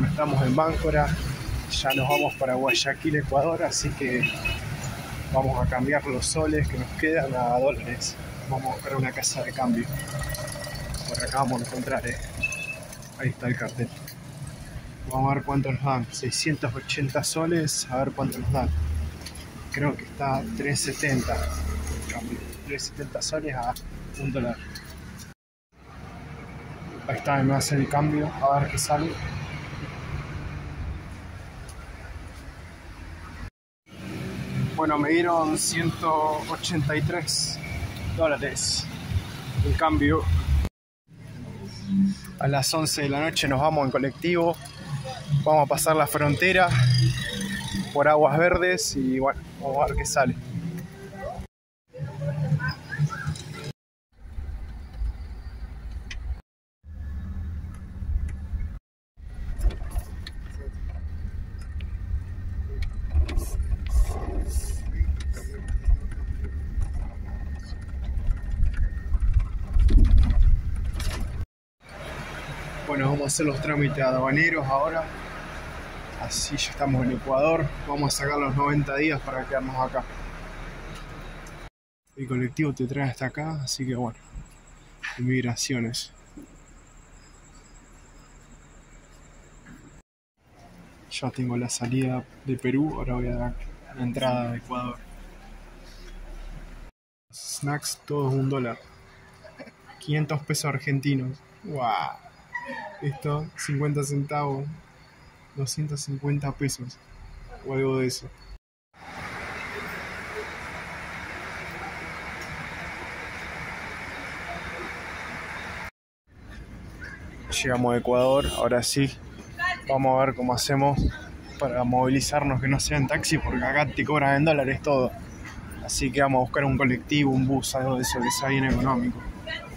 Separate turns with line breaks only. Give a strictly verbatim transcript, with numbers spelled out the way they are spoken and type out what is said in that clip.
Bueno, estamos en Máncora, ya nos vamos para Guayaquil, Ecuador, así que vamos a cambiar los soles que nos quedan a dólares. Vamos a buscar una casa de cambio. Por acá vamos a encontrar, eh. Ahí está el cartel. Vamos a ver cuánto nos dan. seiscientos ochenta soles, a ver cuánto nos dan. Creo que está a tres setenta. tres setenta soles a un dólar. Ahí está, me hace el cambio, a ver qué sale. Bueno, me dieron ciento ochenta y tres dólares el cambio. A las once de la noche nos vamos en colectivo. Vamos a pasar la frontera por Aguas Verdes y bueno, vamos a ver qué sale. Bueno, vamos a hacer los trámites aduaneros ahora. Así ya estamos en Ecuador. Vamos a sacar los noventa días para quedarnos acá. El colectivo te trae hasta acá, así que bueno. Inmigraciones. Ya tengo la salida de Perú, ahora voy a dar la entrada de Ecuador. Snacks, todos un dólar. quinientos pesos argentinos. ¡Wow! Esto, cincuenta centavos. doscientos cincuenta pesos. O algo de eso. Llegamos a Ecuador, ahora sí. Vamos a ver cómo hacemos para movilizarnos, que no sea en taxi, porque acá te cobran en dólares todo. Así que vamos a buscar un colectivo, un bus, algo de eso que sea bien económico.